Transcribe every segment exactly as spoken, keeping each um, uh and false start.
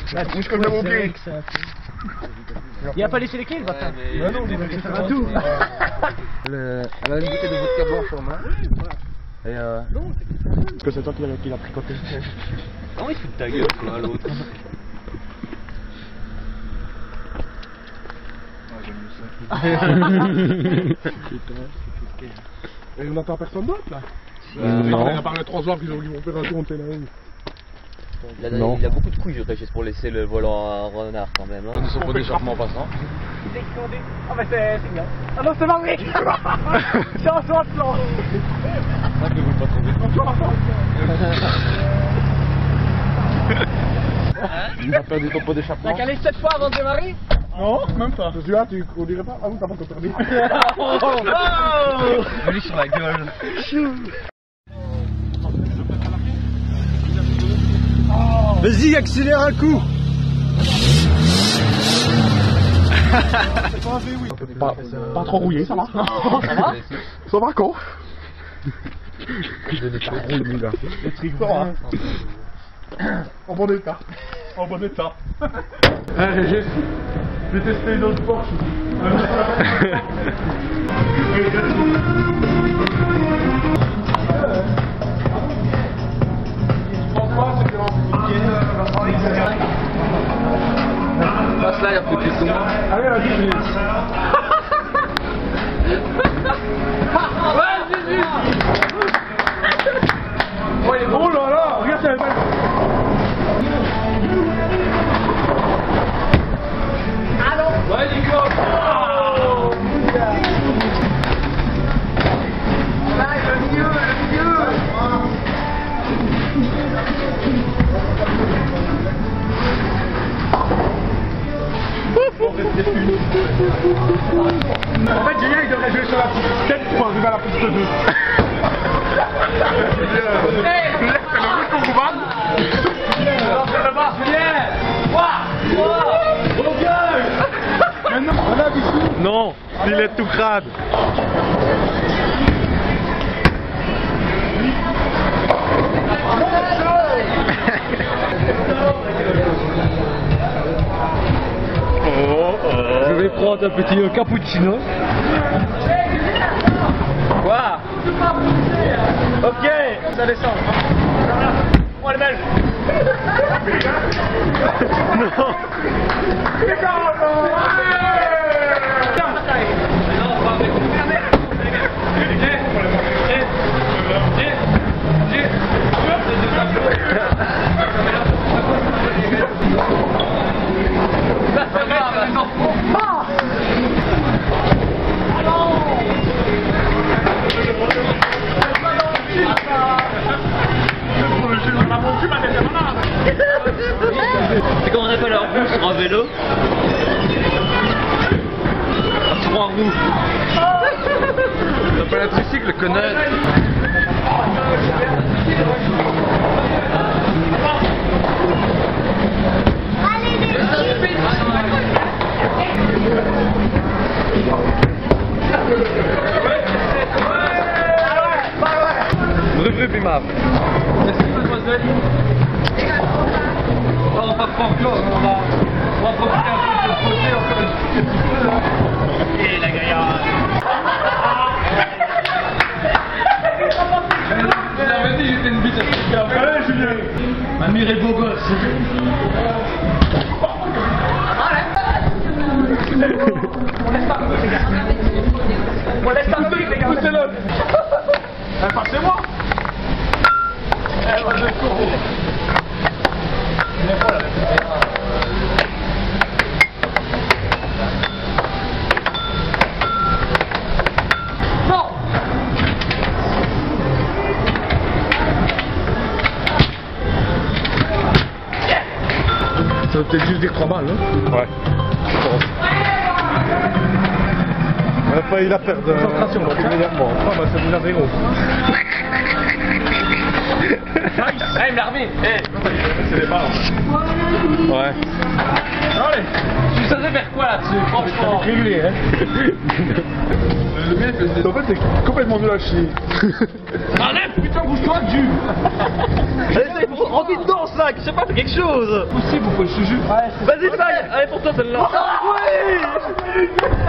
Là, je connais mon pied. Il a pas laissé les clés, le bâtard. Mais non, il va laisser tout. Elle a une bouteille de vodka blanche en main. Et euh... Que c'est toi qui l'as tricoté. Non, il se fout de ta gueule, quoi, l'autre. Et on n'entend personne d'autre là? Euh, non. À part les trois soirs qu'ils ont fait un tour, on était là. Il a, il a beaucoup de couilles, Régis, pour laisser le volant à renard quand même. Hein. Ils sont pas d'échappement en passant. Ah bah c'est bien. Ah non, c'est marré. C'est un soin de plan. Ça que vous pas trouver. Il a perdu ton pot d'échappement. T'as calé sept fois avant de démarrer? Non, même pas. Je suis là, tu on dirait pas. Ah oui, t'as pas encore perdu. Je lui sur la gueule. Vas-y, accélère un coup. Pas, pas trop rouillé, ça va? Ça va? Ça va quoi? Je n'ai pas rouillé, mon gars. Les trucs, ça va. En bon état. En bon état. Eh Régis, je vais tester une autre Porsche. Passe là, il y a plus de tout. Allez, vas-y, Julie. Oh là là, regarde, c'est belle. Ouais, Nico. Oh là, le mieux, le mieux. En fait, Julien, il devrait jouer sur la piste sept pour arriver à la piste deux. Hey, le route qu'on vous va. Julien. Ouah. Maintenant, on a d'ici. Non, il est tout crade. Je vais prendre un petit cappuccino. Quoi? Ok, ça descend. Oh, le belge. Non. C'est comme on appelle leur roue sur un vélo. Trois roues. T'as pas la tricycle, connard. Revue Bimab. Mademoiselle. On va pas prendre clos, on va, on va profiter un peu de ce côté encore un petit peu là. Et la gaillarde. Je l'avais dit, j'étais une bite à ce gars. Allez, Julien. Mamie est beau gosse. On laisse pas. On laisse pas le les gars. Poussez-le. Eh, passez-moi. Eh, moi je cours. Ça veut peut-être juste dire trois balles, hein? Ouais. On a failli la perdre. Concentration, donc, immédiatement. Ah bah c'est déjà zéro. Ah, il me l'a remis. Eh. C'est des balles. Ouais. Allez, tu sais faire quoi là-dessus, franchement. Réglé, hein. Le mec, en fait, c'est complètement nul à chier. Enlève, putain, bouge-toi, du. Allez, envie de danse là, je sais pas, fais quelque chose. Possible ou pas, je te jure. Vas-y, Fag, allez pour toi celle-là. Oui.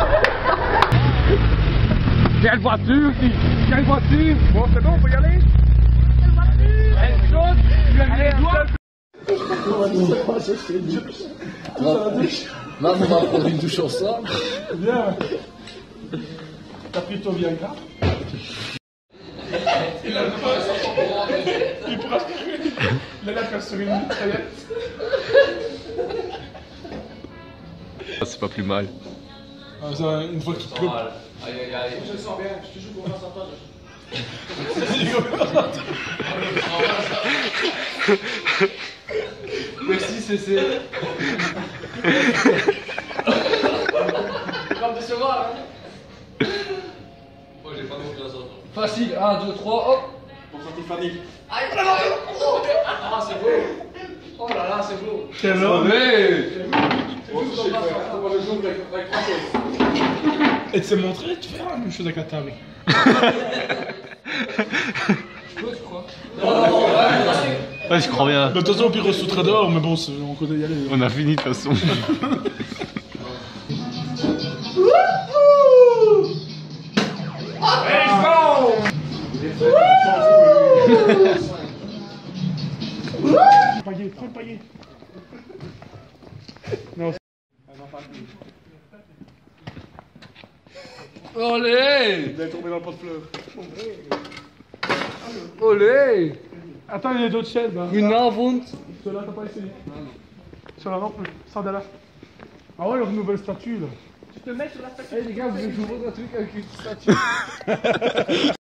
Quelle voiture, si. Quelle voiture. Bon, c'est bon, on peut y aller? Elle saute, tu lui as mis les doigts. Là, on va prendre une douche ensemble. Bien. T'as pris ton Viagra? Il a Il pourra Il a la faire sur une mitraillette. C'est pas plus mal. Ah, ça, une fois qu'il pleut. Aïe aïe aïe. Je le sens bien, je te jure qu'on va s'entendre. Merci, C C. Comme de se voir, hein. Moi, j'ai pas confiance en toi. Facile, un, deux, trois, hop. Pour santé Fanny. Aïe, ah, c'est beau. Oh là là, c'est beau. Quel homme! Et de se montrer, tu fais la même chose avec la table. Je peux, tu crois? Ouais, je crois bien. De toute façon, au pire, on se foutrait dehors, mais bon, on connaît y aller. On a fini de toute façon. Paillet, prends le paillet. Non, Olé! vous allez tomber dans le pot de fleurs. Olé! Attends, il y a d'autres chaînes. Bah. Goedenavond. Ceux-là, t'as pas essayé? Ceux-là non plus. Sandala. Ah ouais, leur nouvelle statue là. Tu te mets sur la statue. Eh les gars, vous voulez que je vous montre un truc avec une statue?